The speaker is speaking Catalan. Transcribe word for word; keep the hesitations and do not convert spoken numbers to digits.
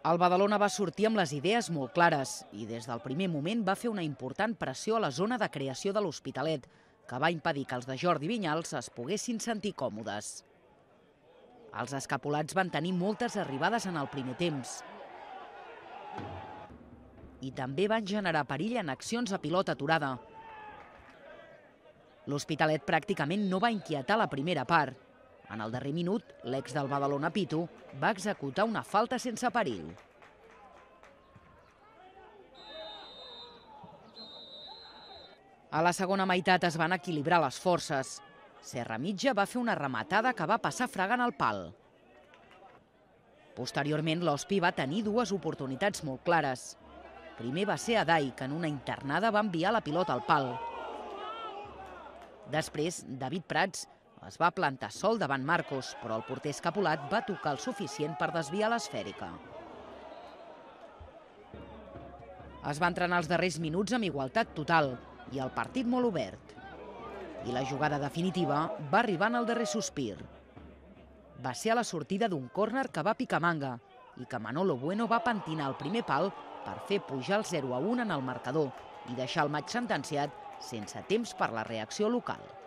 El Badalona va sortir amb les idees molt clares i des del primer moment va fer una important pressió a la zona de creació de l'Hospitalet, que va impedir que els de Jordi Vinyals es poguessin sentir còmodes. Els escapulats van tenir moltes arribades en el primer temps i també van generar perill en accions a pilota aturada. L'Hospitalet pràcticament no va inquietar la primera part. En el darrer minut, l'ex del Badalona Pitu va executar una falta sense perill. A la segona meitat es van equilibrar les forces. Serra Mitja va fer una rematada que va passar fregant el pal. Posteriorment, l'Hospi va tenir dues oportunitats molt clares. Primer va ser Adai, que en una internada va enviar la pilota al pal. Després, David Prats es va plantar sol davant Marcos, però el porter escapulat va tocar el suficient per desviar l'esfèrica. Es va entrenar els darrers minuts amb igualtat total i el partit molt obert. I la jugada definitiva va arribar en el darrer sospir. Va ser a la sortida d'un córner que va picar manga i que Manolo Bueno va pentinar el primer pal per fer pujar el zero a un en el marcador i deixar el maig sentenciat sense temps per la reacció local.